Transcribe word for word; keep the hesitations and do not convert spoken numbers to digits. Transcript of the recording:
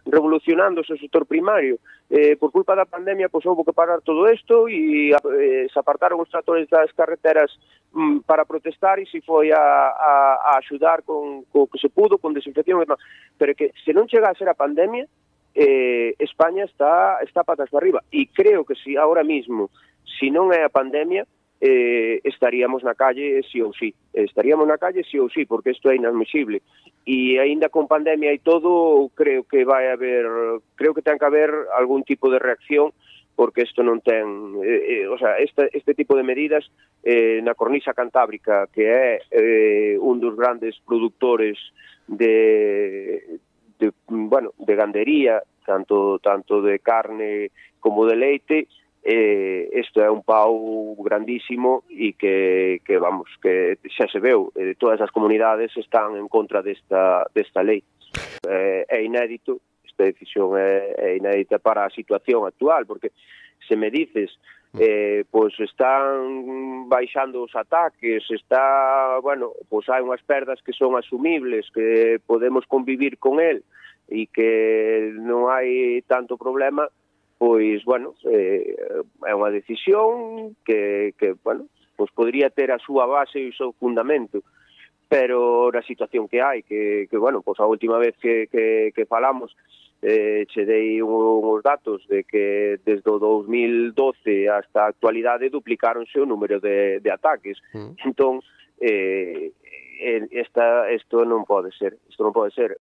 revolucionándose o sector primario. Eh, por culpa da pandemia, pois houve que parar todo isto e eh, se apartaron os tractores das carreteras mm, para protestar e se foi a, a, a axudar con o que se pudo, con desinfección e demás. Pero que se non chega a ser a pandemia, eh, España está, está patas para arriba. E creo que si ahora mismo, si non é a pandemia, eh, estaríamos na calle sí ou sí. Estaríamos na calle sí ou sí, porque isto é inadmisible. E aínda con pandemia e todo, creo que vai haber, creo que ten que haber algún tipo de reacción, porque isto non ten, eh, eh, o sea, este, este tipo de medidas eh, na cornisa cantábrica, que é eh, un dos grandes productores de, de, bueno, de gandería, tanto, tanto de carne como de leite. Eh, isto é un pau grandísimo e que, que vamos, que xa se veu, eh, todas as comunidades están en contra desta, desta lei. Eh, é inédito, esta decisión é, é inédita para a situación actual, porque se me dices, eh, pois están baixando os ataques, está, bueno, pois hai unhas perdas que son asumibles, que podemos convivir con el e que non hai tanto problema, pois, bueno, eh, é unha decisión que, que, bueno, pois podría ter a súa base e o seu fundamento, pero na situación que hai, que, que bueno, pois a última vez que, que, que falamos, eh, che dei uns datos de que desde o dos mil doce hasta a actualidade duplicáronse o número de, de ataques. Mm. Entón, eh, esta, isto non pode ser, isto non pode ser.